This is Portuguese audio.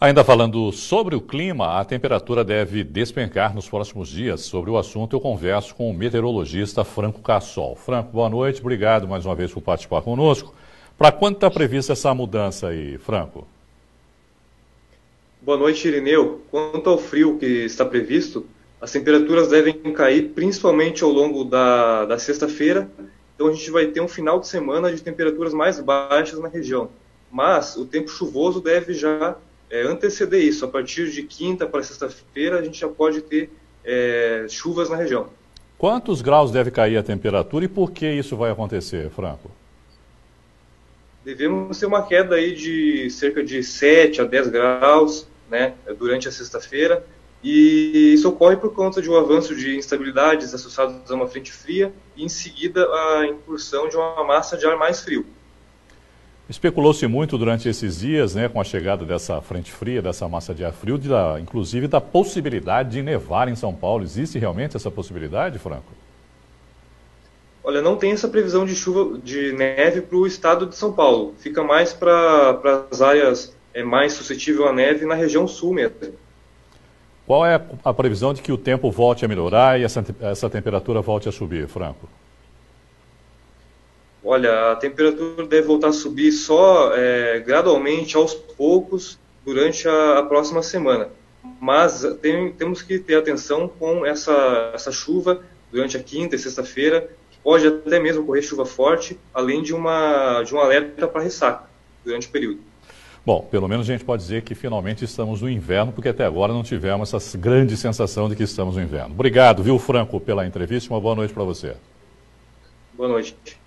Ainda falando sobre o clima, a temperatura deve despencar nos próximos dias. Sobre o assunto, eu converso com o meteorologista Franco Cassol. Franco, boa noite, obrigado mais uma vez por participar conosco. Para quando está prevista essa mudança aí, Franco? Boa noite, Irineu. Quanto ao frio que está previsto, as temperaturas devem cair principalmente ao longo da sexta-feira. Então a gente vai ter um final de semana de temperaturas mais baixas na região. Mas o tempo chuvoso deve já anteceder isso. A partir de quinta para sexta-feira a gente já pode ter chuvas na região. Quantos graus deve cair a temperatura e por que isso vai acontecer, Franco? Devemos ter uma queda aí de cerca de 7 a 10 graus, né, durante a sexta-feira. E isso ocorre por conta de um avanço de instabilidades associadas a uma frente fria e, em seguida, a incursão de uma massa de ar mais frio. Especulou-se muito durante esses dias, né, com a chegada dessa frente fria, dessa massa de ar frio, inclusive da possibilidade de nevar em São Paulo. Existe realmente essa possibilidade, Franco? Olha, não tem essa previsão de chuva, de neve para o estado de São Paulo. Fica mais para as áreas mais suscetíveis à neve na região sul mesmo. Qual é a previsão de que o tempo volte a melhorar e essa temperatura volte a subir, Franco? Olha, a temperatura deve voltar a subir só gradualmente, aos poucos, durante a próxima semana. Mas temos que ter atenção com essa chuva durante a quinta e sexta-feira. Pode até mesmo ocorrer chuva forte, além de um alerta para ressaca durante o período. Bom, pelo menos a gente pode dizer que finalmente estamos no inverno, porque até agora não tivemos essa grande sensação de que estamos no inverno. Obrigado, viu, Franco, pela entrevista. Uma boa noite para você. Boa noite.